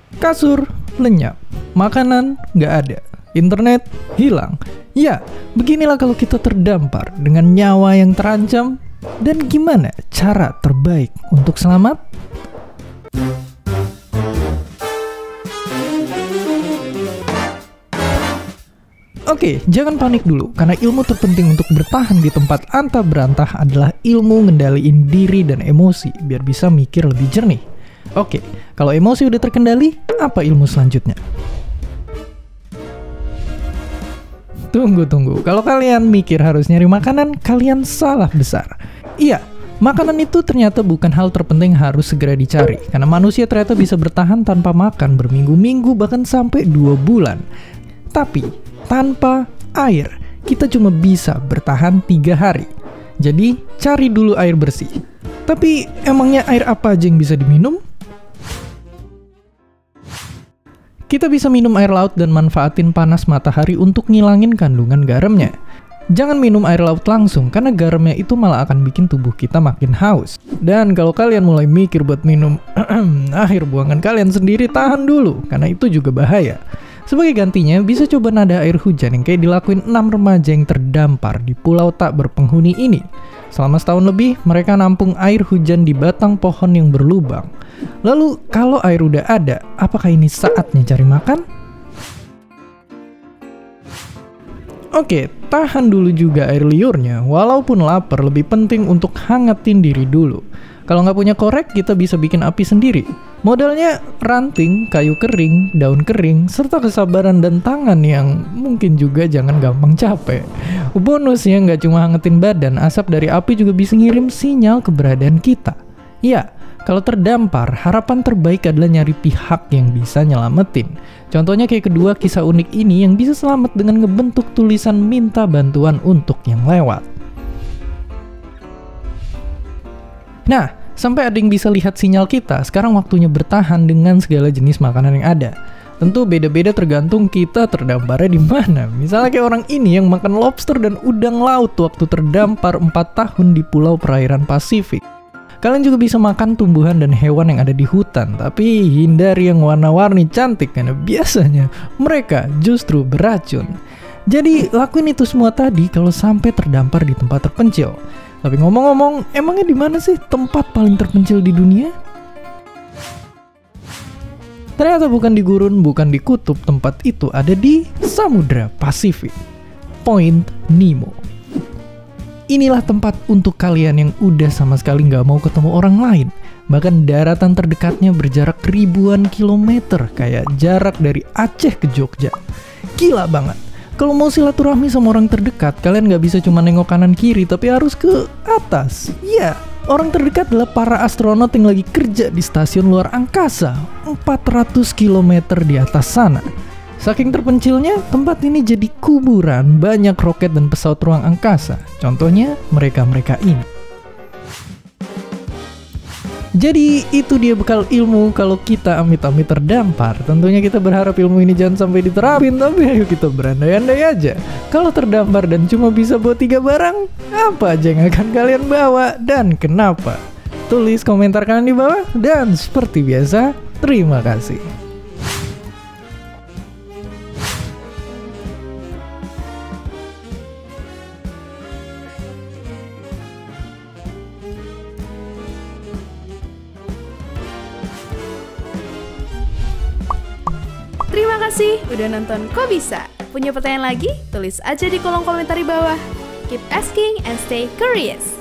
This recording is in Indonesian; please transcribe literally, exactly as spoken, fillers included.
Kasur lenyap, makanan nggak ada, internet hilang. Ya, beginilah kalau kita terdampar dengan nyawa yang terancam. Dan gimana cara terbaik untuk selamat? Oke, jangan panik dulu, karena ilmu terpenting untuk bertahan di tempat antah berantah adalah ilmu ngendaliin diri dan emosi, biar bisa mikir lebih jernih. Oke, kalau emosi udah terkendali, apa ilmu selanjutnya? Tunggu, tunggu, kalau kalian mikir harus nyari makanan, kalian salah besar. Iya, makanan itu ternyata bukan hal terpenting harus segera dicari, karena manusia ternyata bisa bertahan tanpa makan berminggu-minggu, bahkan sampai dua bulan. Tapi tanpa air, kita cuma bisa bertahan tiga hari. Jadi, cari dulu air bersih. Tapi, emangnya air apa aja yang bisa diminum? Kita bisa minum air laut dan manfaatin panas matahari untuk ngilangin kandungan garamnya. Jangan minum air laut langsung, karena garamnya itu malah akan bikin tubuh kita makin haus. Dan kalau kalian mulai mikir buat minum air buangan kalian sendiri, tahan dulu, karena itu juga bahaya. Sebagai gantinya, bisa coba nada air hujan yang kayak dilakuin enam remaja yang terdampar di pulau tak berpenghuni ini. Selama setahun lebih, mereka nampung air hujan di batang pohon yang berlubang. Lalu, kalau air udah ada, apakah ini saatnya cari makan? Oke, tahan dulu juga air liurnya. Walaupun lapar, lebih penting untuk hangatin diri dulu. Kalau nggak punya korek, kita bisa bikin api sendiri. Modalnya ranting, kayu kering, daun kering, serta kesabaran dan tangan yang mungkin juga jangan gampang capek. Bonusnya nggak cuma hangetin badan, asap dari api juga bisa ngirim sinyal keberadaan kita. Ya, kalau terdampar, harapan terbaik adalah nyari pihak yang bisa nyelamatin. Contohnya kayak kedua kisah unik ini yang bisa selamat dengan ngebentuk tulisan minta bantuan untuk yang lewat. Nah, sampai ada yang bisa lihat sinyal kita, sekarang waktunya bertahan dengan segala jenis makanan yang ada. Tentu beda-beda tergantung kita terdamparnya di mana. Misalnya kayak orang ini yang makan lobster dan udang laut waktu terdampar empat tahun di pulau perairan Pasifik. Kalian juga bisa makan tumbuhan dan hewan yang ada di hutan, tapi hindari yang warna-warni cantik karena biasanya mereka justru beracun. Jadi lakuin itu semua tadi kalau sampai terdampar di tempat terpencil. Tapi ngomong-ngomong, emangnya di mana sih tempat paling terpencil di dunia? Ternyata bukan di gurun, bukan di kutub, tempat itu ada di Samudra Pasifik. Point Nemo. Inilah tempat untuk kalian yang udah sama sekali nggak mau ketemu orang lain. Bahkan daratan terdekatnya berjarak ribuan kilometer, kayak jarak dari Aceh ke Jogja. Gila banget. Kalau mau silaturahmi sama orang terdekat, kalian nggak bisa cuma nengok kanan kiri, tapi harus ke atas. Iya, orang terdekat adalah para astronot yang lagi kerja di stasiun luar angkasa, empat ratus kilometer di atas sana. Saking terpencilnya, tempat ini jadi kuburan banyak roket dan pesawat ruang angkasa. Contohnya, mereka-mereka ini. Jadi itu dia bekal ilmu kalau kita amit-amit terdampar. Tentunya kita berharap ilmu ini jangan sampai diterapin, tapi ayo kita berandai-andai aja. Kalau terdampar dan cuma bisa bawa tiga barang, apa aja yang akan kalian bawa dan kenapa? Tulis komentar kalian di bawah, dan seperti biasa, terima kasih. Terima kasih udah nonton Kok Bisa. Punya pertanyaan lagi? Tulis aja di kolom komentar di bawah. Keep asking and stay curious.